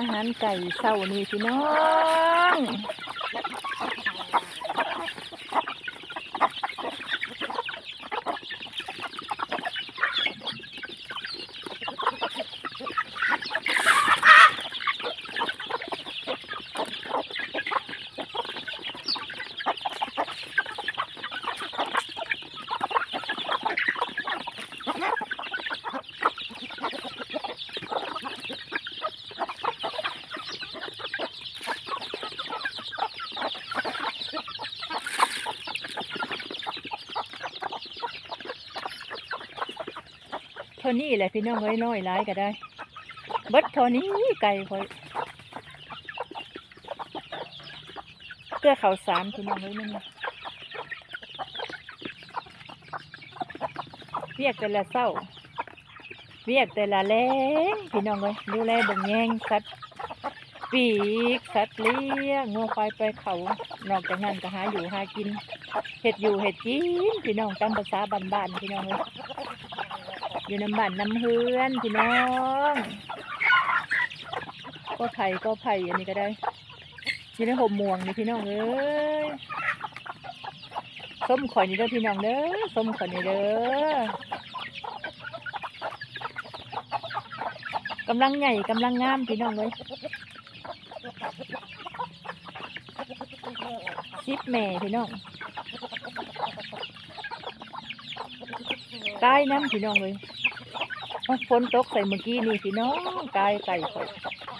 อาหารไก่เช้านี่พี่น้องเท่านี้แหละพี่น้องน้อยๆหลายก็ได้เบิดเท่านี้ไก่คอยเกลือข้าวสารพี่น้องนั่นเวียกแต่ละเศร้าเวียกแต่ละแรงพี่น้องเลยดูแลบ่งแยงสัตว์ปีกสัตว์เลี้ยงงัวควายไปเขานอกจากนั้นก็หาอยู่หากินเห็ดอยู่เห็ดกินพี่น้องตามภาษาบ้านๆพี่น้องเลยอยู่น้ำบ้านน้ำเฮือนพี่น้องก็ไผ่อันนี้ก็ได้อยู่ในห่มม่วงนี่พี่น้องเอ้ยส้มข่อยนี่เด้อพี่น้องเด้อส้มข่อยนี่เด้อกำลังใหญ่กำลังงามพี่น้องเลยชิปแม่พี่น้องกายน้ำพี่น้องเลยฝนตกใส่เมื่อกี้นี่พี่น้องกายไก่ข่อย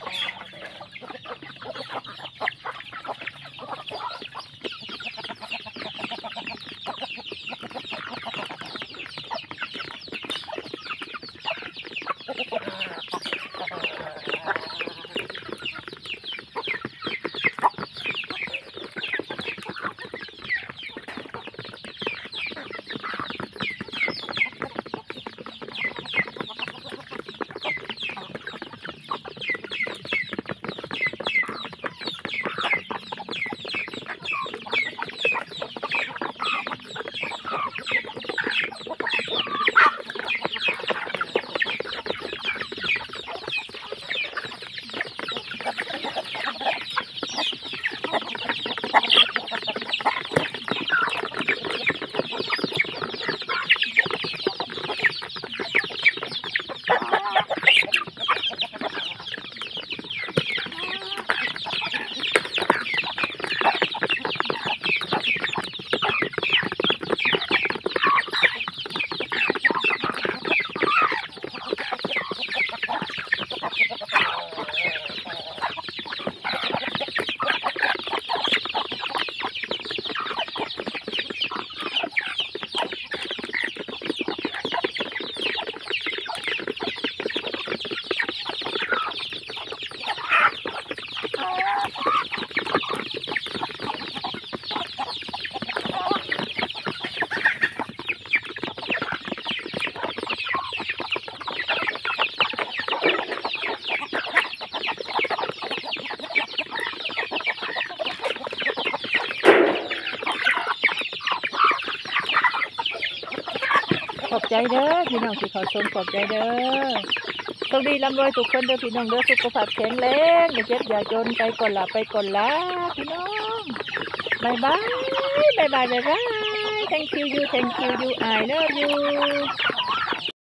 ขอบใจเด้อพี่น้องที่เขาชมขอบใจเด้อโชคดีร่ำรวยทุกคนเด้อพี่น้องเด้อสุขภาพแข็งแรงอย่าเจ็บอย่าจนไปก่อนละพี่น้องบายบาย thank you you I love you